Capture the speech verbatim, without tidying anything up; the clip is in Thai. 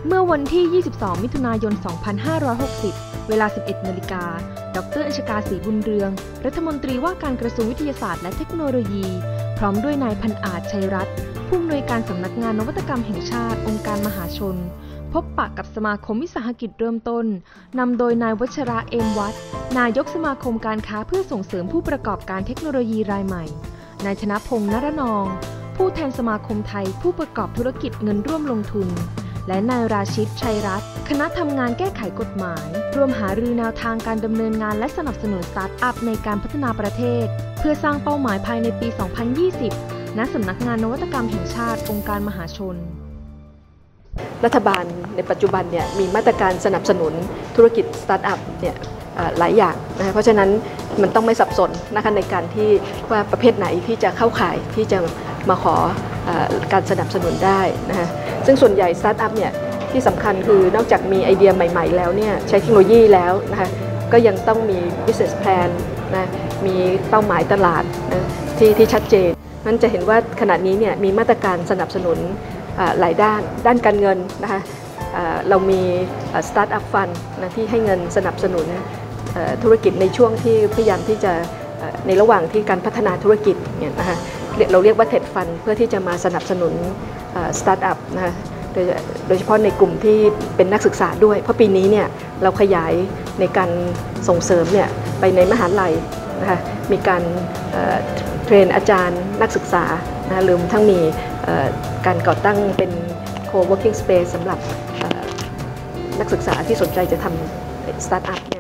เมื่อวันที่ ยี่สิบสอง มิถุนายน สองพันห้าร้อยหกสิบ เวลา สิบเอ็ด นาฬิกา ดร.อัญชกา ศรีบุญเรือง รัฐมนตรีว่าการกระทรวงวิทยาศาสตร์และเทคโนโลยี พร้อมด้วยนายพันอาจ ชัยรัตน์ ผู้อำนวยการสำนักงานนวัตกรรมแห่งชาติองค์การมหาชน พบปะกับสมาคมวิสาหกิจเริ่มต้น นำโดยนายวัชระ เอมวัฒน์ นายกสมาคมการค้าเพื่อส่งเสริมผู้ประกอบการเทคโนโลยีรายใหม่ นายชนะพงษ์ นรนอง ผู้แทนสมาคมไทยผู้ประกอบธุรกิจเงินร่วมลงทุนและนายราชิด ชัยรัตน์ คณะทำงานแก้ไขกฎหมายร่วมหารือแนวทางการดำเนินงานและสนับสนุนสตาร์ทอัพในการพัฒนาประเทศเพื่อสร้างเป้าหมายภายในปี สองพันยี่สิบ ณ สำนักงานนวัตกรรมแห่งชาติองค์การมหาชนรัฐบาลในปัจจุบันเนี่ยมีมาตรการสนับสนุนธุรกิจสตาร์ทอัพเนี่ยหลายอย่างนะเพราะฉะนั้นมันต้องไม่สับสนนะคะในการที่ว่าประเภทไหนที่จะเข้าข่ายที่จะมาขอการสนับสนุนได้นะคะซึ่งส่วนใหญ่สตาร์ทอัพเนี่ยที่สำคัญคือนอกจากมีไอเดียใหม่ๆแล้วเนี่ยใช้เทคโนโลยีแล้วนะคะก็ยังต้องมี business plan นะมีเป้าหมายตลาดนะที่ที่ชัดเจนนั้นจะเห็นว่าขณะนี้เนี่ยมีมาตรการสนับสนุนหลายด้านด้านการเงินนะคะเรามี Startup Fund นะที่ให้เงินสนับสนุนธุรกิจในช่วงที่พยายามที่จะในระหว่างที่การพัฒนาธุรกิจเนี่ยนะคะเราเรียกว่า ที อี ดี Fund เพื่อที่จะมาสนับสนุน Startup นะคะโดยเฉพาะในกลุ่มที่เป็นนักศึกษาด้วยเพราะปีนี้เนี่ยเราขยายในการส่งเสริมเนี่ยไปในมหาลัยนะคะมีการเทรนอาจารย์นักศึกษานะรวมทั้งมีการก่อตั้งเป็น co-working space สำหรับนักศึกษาที่สนใจจะทำสตาร์ทอัพ